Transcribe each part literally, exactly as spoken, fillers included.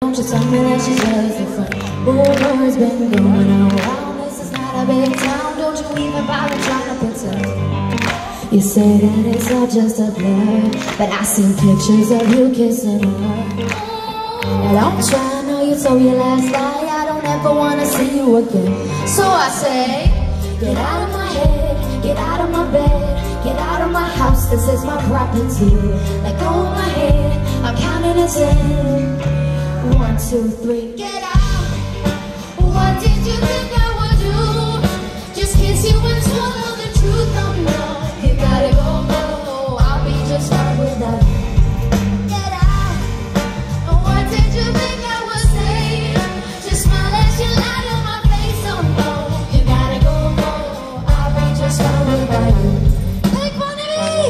Don't you tell me that she's just a friend. Rumors been going around. This is not a big town. Don't you even bother trying to pretend. You say that it's all just a blur, but I seen pictures of you kissing her. And don't try, I know you told your last lie. I don't ever wanna see you again. So I say, get out of my head, get out of my bed, get out of my house, this is my property. Let go of my head, I'm counting to ten. One, two, three, get out. What did you think I would do? Just kiss you and swallow the truth. Oh no, you gotta go, go. I'll be just fine without you. Get out. What did you think I would say? Just smile as you lie to my face. Oh no, you gotta go, go. I'll be just fine without you. Hey, Parnevik!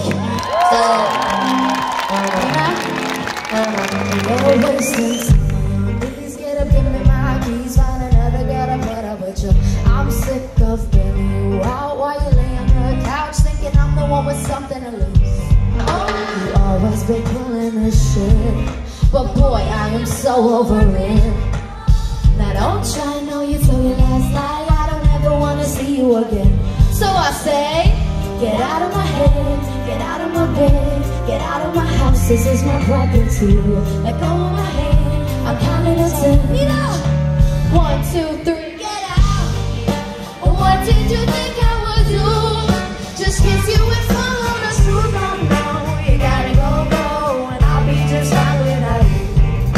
So, you're wasting time. I'm sick of bailing you out while you lay on the couch, thinking I'm the one with something to lose. You always been pulling this shit, but boy, I am so over it. Now don't try, know you told your last lie. I don't ever want to see you again. So I say, get out of my head, get out of my bed, get out of my house, this is my property. Let go of my hand, I'm counting to ten. You know, one, two, three. What did you think I would do? Just kiss you and swallow the truth. No, no, you gotta go, go, and I'll be just fine without you.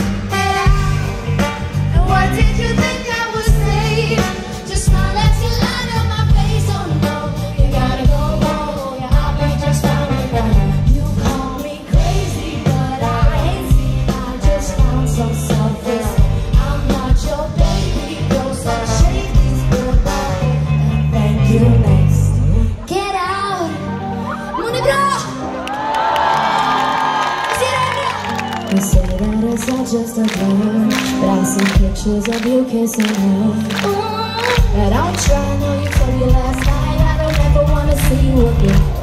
And what did you think I would say? Just smile as you lie to my face. Oh no, you gotta go, go, yeah, I'll be just fine without you. You call me crazy, but I ain't seen. I just found some self-respect. I'm not your baby, girl, so shake these goodbyes. You next. Get out! Money bro! You say that it's all just a blur, but I see pictures of you kissing her. Ooh, but don't try, I know you told you last night. I don't ever wanna see you again.